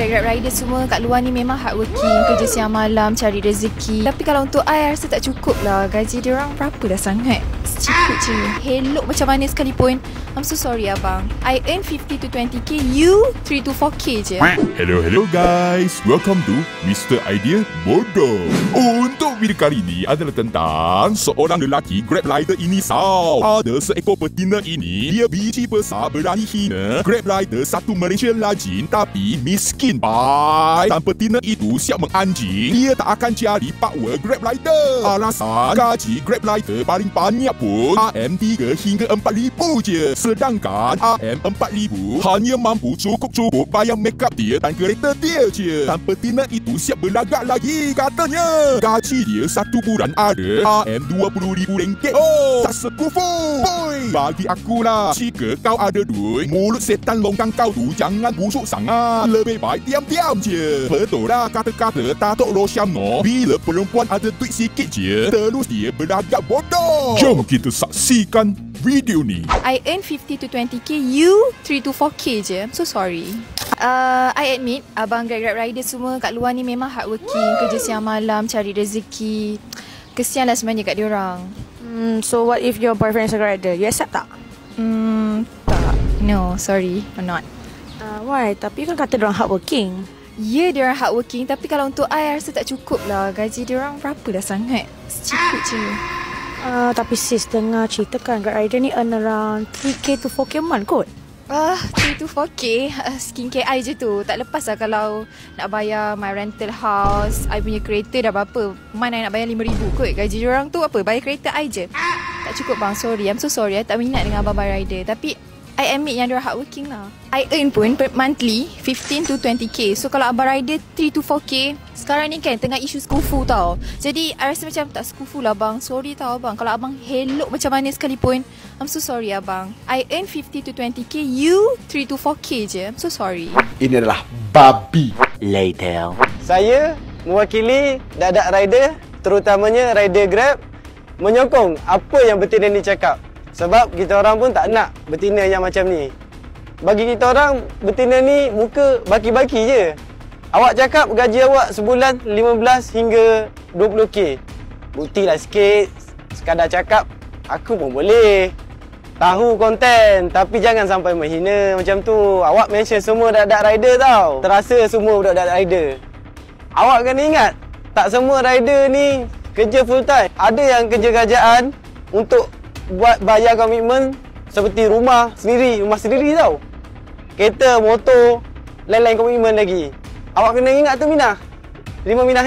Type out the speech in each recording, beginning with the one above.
Grab rider semua kat luar ni memang hardworking, kerja siang malam cari rezeki. Tapi kalau untuk I rasa tak cukup lah. Gaji dia orang berapa dah sangat? Secukupnya je. Hello macam mana sekalipun. I'm so sorry abang. I earn 50 to 20k, you 3 to 4k je. Hello guys, welcome to Mr. Idea Bodoh. Untuk video kali ini adalah tentang seorang lelaki Grab rider ini ada seekor betina ini, dia biji besar berani hina Grab rider satu Malaysia lajin tapi miskin bai. Dan betina itu siap menganjing, dia tak akan cari power Grab rider. Alasan gaji Grab rider paling banyak pun RM3 hingga RM4,000 je. Sedangkan RM4,000 hanya mampu cukup bayar make up dia dan kereta dia je. Dan betina itu siap berlagak lagi, katanya gaji dia satu bulan ada RM20,000. Oh, tak sekufu. Boy, bagi akulah, jika kau ada duit, mulut setan longkang kau tu jangan busuk sangat. Lebih baik diam-diam je. Betul lah kata-kata Datuk Rosyam no, bila perempuan ada duit sikit je, terus dia berlagak bodoh. Jom kita saksikan video ni. I earn 50 to 20k, you 3 to 4k je. I'm so sorry. I admit abang Grab rider semua kat luar ni memang hardworking, kerja siang malam cari rezeki. Kesian lah sebenarnya kat diorang. So what if your boyfriend is a Grab rider? You accept tak? Tak. No, sorry, I'm not. Why? Tapi kan kata diorang hardworking. Ya, diorang hardworking, tapi kalau untuk I rasa tak cukup lah. Gaji diorang berapa dah sangat? Secukupnya je. Tapi sis, dengar cerita kan Grab rider ni earn around 3k to 4k a month kot. 3 to 4k skincare I je tu. Tak lepas lah kalau nak bayar my rental house, I punya kereta dah berapa. Mana I nak bayar RM5,000 kot. Gaji diorang tu apa? Bayar kereta I je. Tak cukup bang, sorry. I'm so sorry. I tak minat dengan abang rider. Tapi I admit yang diorang hardworking lah. I earn pun per monthly 15 to 20k. So kalau abang rider 3 to 4k, sekarang ni kan tengah isu sekufu tau. Jadi I rasa macam tak sekufu lah bang. Sorry tau abang. Kalau abang helok macam mana sekalipun, I'm so sorry abang. I earn 50 to 20k, you 3 to 4k je. I'm so sorry. Ini adalah babi. Later. Saya mewakili dadak rider, terutamanya rider Grab, menyokong apa yang betina ni cakap. Sebab kita orang pun tak nak betina yang macam ni. Bagi kita orang, betina ni muka baki-baki je. Awak cakap gaji awak sebulan 15 hingga 20k. Buktilah sikit, sekadar cakap, aku pun boleh. Tahu konten, tapi jangan sampai menghina macam tu. Awak mention semua dadak rider tau. Terasa semua dadak rider. Awak kena ingat, tak semua rider ni kerja full time. Ada yang kerja kerajaan untuk buat bayar komitmen seperti rumah sendiri tau. Kereta, motor, lain-lain komitmen lagi. Awak kena ingat tu Minah. 5 Minah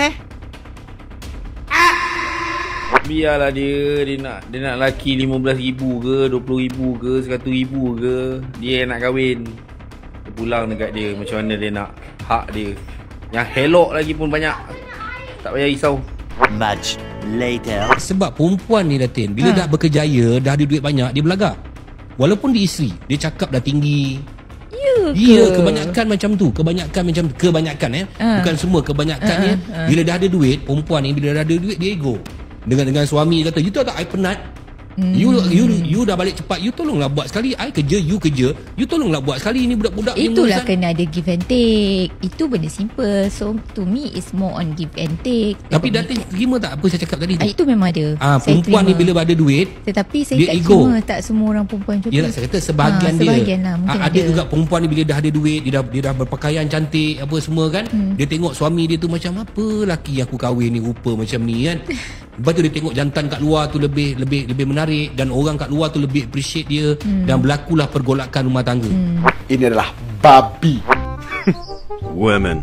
Biarlah dia nak laki 15,000 ke, 20,000 ke, 100,000 ke. Dia nak kahwin. Dia pulang dekat dia macam mana dia nak hak dia. Yang helok lagi pun banyak. Tak payah risau. Much later. Sebab perempuan ni Datin, bila dah berkejaya, dah ada duit banyak, dia berlagak. Walaupun dia isteri, dia cakap dah tinggi. Ya, kebanyakan macam tu. Kebanyakan bukan semua, kebanyakannya bila dah ada duit, perempuan ni bila dah ada duit dia ego. Dengan suami kata, "You tahu tak I penat? You dah balik cepat. You tolonglah buat sekali. I kerja, you kerja. You tolonglah buat sekali. Ini budak-budak ni." Itulah kena ada give and take. Itu benda simple. So to me it's more on give and take. Tapi Datin terima tak apa saya cakap tadi tu? Itu memang ada. Perempuan ni bila ada duit, tetapi saya dia tak ego. terima tak semua orang perempuan macam tu. Yelah, saya kata sebahagian dia. Sebahagian lah, mungkin ada juga perempuan ni bila dah ada duit, dia dah berpakaian cantik apa semua kan. Dia tengok suami dia tu macam apa laki aku kahwin ni rupa macam ni kan. Lepas tu dia tengok jantan kat luar tu lebih menarik dan orang kat luar tu lebih appreciate dia dan berlakulah pergolakan rumah tangga. Ini adalah babi. Women.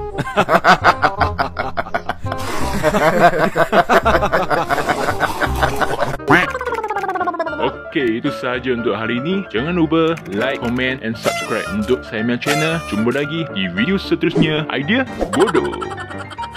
Okey, itu sahaja untuk hari ini. Jangan lupa like, comment and subscribe untuk saya punya channel. Jumpa lagi di video seterusnya. Idea Bodoh.